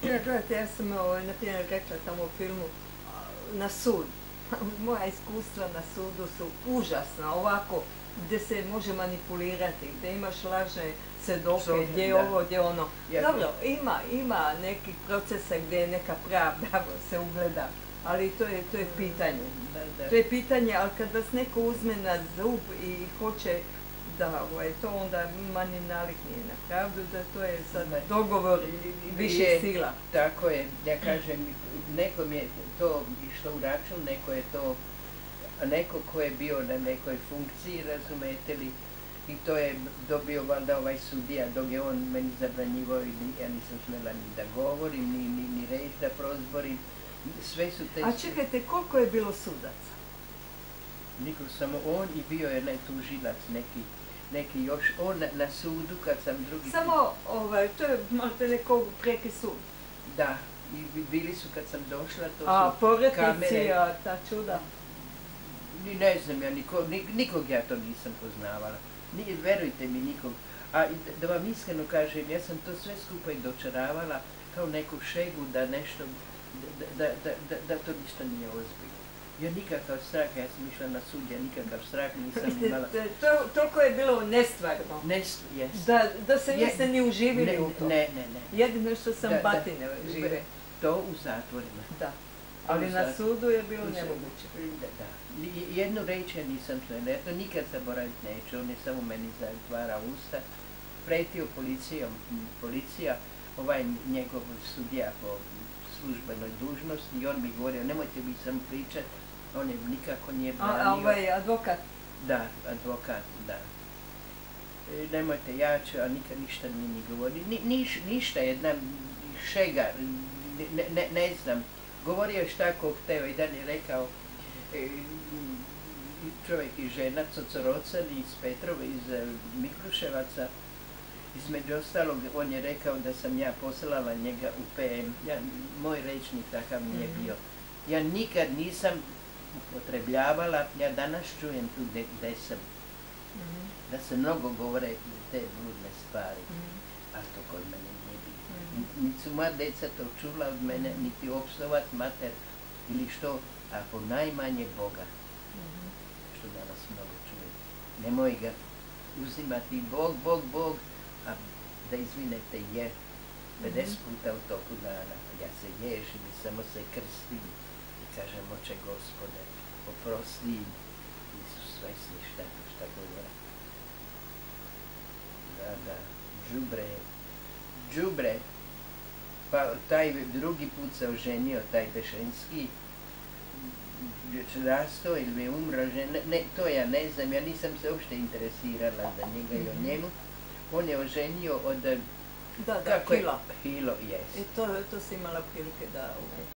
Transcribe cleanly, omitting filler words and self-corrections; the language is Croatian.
Gledajte, ja sam na primjer rekla tamo u filmu na sud. Moja iskustva na sudu su užasna, ovako gdje se može manipulirati, gdje imaš lažne svedoke, gdje je ovo, gdje je ono. Dobro, ima nekih procesa gdje je neka pravda se ugleda, ali to je pitanje. To je pitanje, ali kad vas neko uzme na zub i hoće da to onda manje naliknije na pravdu, da to je sad dogovor više sila. Tako je, ja kažem, nekom je to išlo u račun, neko je to, neko ko je bio na nekoj funkciji, razumete li, i to je dobio valjda ovaj sudija, dok je on meni zabranjivao i ja nisam smjela ni da govorim, ni reći da prozborim. Sve su te... A čekajte, koliko je bilo sudaca? Niko, samo on i bio je tužilac neki još, on na sudu kad sam drugi... Samo, to je možda neko preki sud. Da, i bili su kad sam došla, to a, su povratnici, ta čuda? Ne znam ja, nikog ja to nisam poznavala. Verujte mi, nikog. A da vam iskreno kažem, ja sam to sve skupa i dočaravala kao neku šegu da nešto, da to ništa nije ozbiljno. Ja nikakav strah, ja sam išla na sud, ja nikakav strah nisam imala. Toliko je bilo nestvarno. Da se niste ni uživili u to. Ne. Jedino što sam batine žive. To u zatvorima. Da. Ali na sudu je bilo nemoguće. Da. Jednu reč ja nisam čula, ja to nikad zaboraviti neću, on je samo meni zatvara usta. Pretio policija, ovaj njegov sudija po službenoj dužnosti i on mi govorio, nemojte mi sam pričat, on je nikako nije branio. A ovaj advokat? Da, advokat, da. Nemojte, ja ću, a nikad ništa nije ni govorio. Ništa, jedna šega, ne znam. Govorio je šta kog hteo i dan je rekao čovjek i žena, Cocorocan iz Petrova, iz Mikluševaca. Između ostalog, on je rekao da sam ja poslala njega u PM. Moj rečnik takav nije bio. Ja nikad nisam upotrebljavala, ja danas čujem tu gdje sam. Da se mnogo govore te bludne stvari, ali to kod mene nije bilo. Niti su moja deca to čula od mene, niti opsovat mater ili što, a po najmanje Boga. Što danas mnogo čujem. Nemoj ga uzimati Bog, a da izvinete je 50 puta u toku dana. Ja se ježim i samo se krstim i kažem, oče Gospode, oprosti im. Nisu svesni šta govore. Da, džubre. Pa taj drugi put se oženio, taj Bešenski, rastao ili mi je umro žena, to ja ne znam, ja nisam se uopšte interesirala za njega i o njemu. On je oženio od... Da, Hilo. Hilo, jes. I to si imala prilike da...